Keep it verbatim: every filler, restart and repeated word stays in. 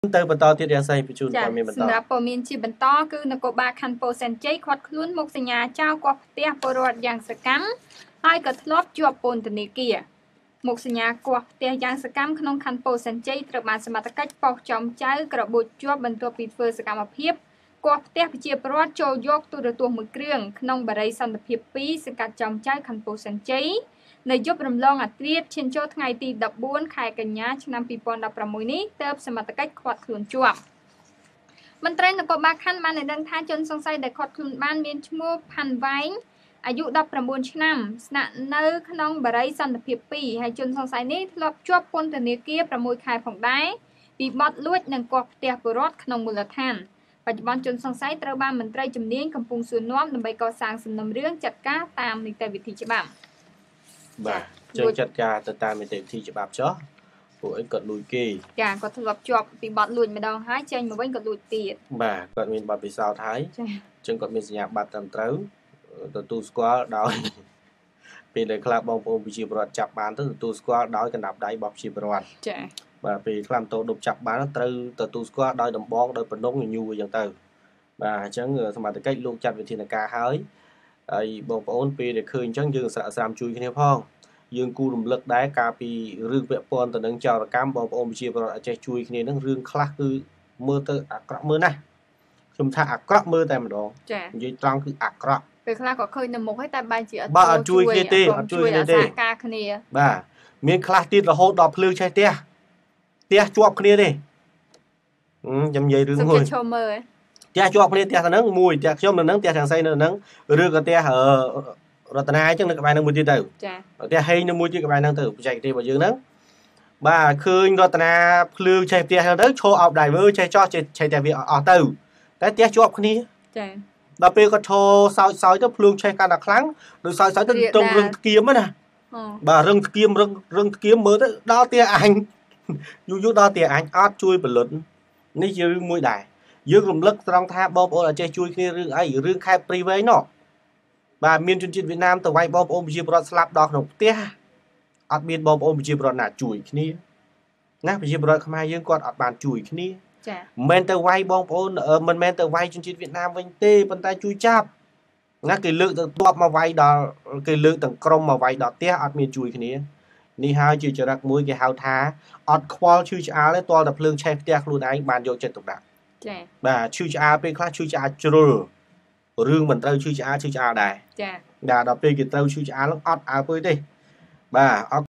ទៅបន្តទៀតរាសីបញ្ជូនព័ត៌មានបន្តសម្រាប់ព័ត៌មានជាបន្តគឺនគរបាលខណ្ឌពោធិ៍សែនជ័យឃាត់ខ្លួនមុខសញ្ញាចៅកោះផ្ទះពលរដ្ឋយ៉ាងសកម្មហើយក៏ធ្លាប់ជាប់ពន្ធនាគារមុខសញ្ញាកោះផ្ទះយ៉ាងសកម្មក្នុងខណ្ឌពោធិ៍សែនជ័យត្រូវបានសមត្ថកិច្ចបោះចំចៅក្របូចជាប់បន្ទាប់ពីធ្វើសកម្មភាពកោះផ្ទះប្រជាពលរដ្ឋចូលយកទូរទស្សន៍មួយគ្រឿងក្នុងបរិយាសន្តិភាពពីរសង្កាត់ចំចៅខណ្ឌពោធិ៍សែនជ័យនៅយប់រំលងអាធ្រាត្រឈានចូលថ្ងៃទីដប់បួនខែកញ្ញាឆ្នាំពីរពាន់ដប់ប្រាំមួយនេះទើបសមត្ថកិច្ចឃាត់ខ្លួនជាប់មន្ត្រីនគរបាលខណ្ឌបានដឹងថាជនសង្ស័យដែលឃាត់ខ្លួនបានមានឈ្មោះផាន់វែងអាយុដប់ប្រាំបួនឆ្នាំស្នាក់នៅក្នុងបរិយាសន្តិភាពពីរហើយជនសង្ស័យនេះធ្លាប់ជាប់ពន្ធនាគារប្រាំមួយខែផងដែរពីបទលួចនិងកោះផ្ទះពលរដ្ឋក្នុងមូលដ្ឋានបច្ចុប្បន្នជនសង្ស័យត្រូវបានមន្ត្រីជំនាញកំពុងសួរនាំដើម្បីកសាងសំណុំរឿងចាត់ការតាមនីតិវិធីច្បាប់បាទយើងចាត់ការទៅតាមនីតិវិធីច្បាប់ចុះពួកអីគាត់លួចគេចាគាត់ធ្លាប់ជាប់ពីបទលួចម្ដងហើយចេញមកវិញគាត់លួចទៀតបាទគាត់មានបទពិសោធន៍ហើយចាអញ្ចឹងគាត់មានសញ្ញាបត្រត្រឹមត្រូវទទួលស្គាល់ដោយពេលដែលខ្លះបងប្អូនប្រជាពលរដ្ឋចាប់បានទៅទទួលស្គាល់ដោយកណ្ដាប់ដៃរបស់ប្រជាពលរដ្ឋចាបាទពេលខ្លះម៉ូតូដប់ចាប់បានត្រូវទទួលស្គាល់ដោយដំបងដោយបំណងញញូអញ្ចឹងទៅបាទអញ្ចឹងសមាជិកលោកចាត់វិធានការហើយហើយបងប្អូនពេលដែលឃើញអញ្ចឹងយើងស្រាក់ស្រាមជួយគ្នាផងយើងគូរំលឹកដែរកាលពីរឿងពាក់ព័ន្ធទៅនឹងចោរកម្មបងប្អូនប្រជាពលរដ្ឋអាចចេះជួយគ្នានឹងរឿងខ្លះគឺមើលទៅអាក្រក់មើលណាស់ខ្ញុំថាអាក្រក់មើលតែម្ដងនិយាយត្រង់គឺអាក្រក់ពេលខ្លះក៏ឃើញនៅមុខហើយតែបែរជាអត់បាទអត់ជួយគ្នាទេអត់ជួយគ្នាទេការគ្នាបាទមានខ្លះទៀតរហូតដល់ភ្លើងឆេះផ្ទះផ្ទះជាប់គ្នាទេខ្ញុំនិយាយរឿងមួយឈប់មើលផ្ទះជាប់គ្នាផ្ទះទៅនឹងមួយផ្ទះខ្ញុំនៅនឹងផ្ទះទាំងស្អីនៅនឹងឬក៏ផ្ទះរតនាអញ្ចឹងនៅក្បែរនឹងមួយទៀតទៅចាផ្ទះហេងនៅមួយទៀតក្បែរហ្នឹងទៅបច្ចេកទេសរបស់យើងហ្នឹងបាទឃើញរតនាភ្លើងឆេះផ្ទះហ្នឹងទៅឈរអោបដៃវើឆេះចោះឆេះតែវាអស់ទៅតែផ្ទះជាប់គ្នាចាដល់ពេលគាត់ឈរសោចសោចទៅភ្លើងឆេះកាន់តែខ្លាំងដោយសោចសោចទៅត្រង់រឹងធ្គាមណាបាទរឹងធ្គាមរឹងរឹងធ្គាមមើលទៅដល់ផ្ទះអញយូរយូរដល់ផ្ទះអញអត់ជួយពលិតនេះជារឿងមួយដែរយើងរំលឹកត្រង់ថាបងប្អូនអាចចេះជួយគ្នារឿងអីរឿងខេត្តព្រីវែងណោះបាទមានជនជាតិវៀតណាមទៅវាយបងប្អូនប្រជាពលរដ្ឋស្លាប់ដល់ក្នុងផ្ទះអត់មានបងប្អូនប្រជាពលរដ្ឋណាជួយគ្នាណាប្រជាពលរដ្ឋខ្មែរយើងគាត់អត់បានជួយគ្នាចាមិនមែនទៅវាយបងប្អូនមិនមែនទៅវាយជនជាតិវៀតណាមវិញទេប៉ុន្តែជួយចាប់ណាគេលើកទៅទ័ពមកវាយដល់គេលើកទាំងក្រុមមកវាយដល់ផ្ទះអត់មានជួយគ្នានេះហើយជាចរិតមួយគេហៅថាអត់ខ្វល់ឈឺឆ្អាលទេទាល់តែភ្លើងឆេះផ្ទះខ្លួនឯងបានយកចិត្តទុកដាក់ចាបាទឈឺឆ្អាលពេលខ្លះឈឺឆ្អាលជ្រុលរឿងមិនត្រូវឈឺឆ្អាលឈឺឆ្អាលដែរចាដល់ពេលគេត្រូវឈឺឆ្អាលអត់អើពើទេបាទ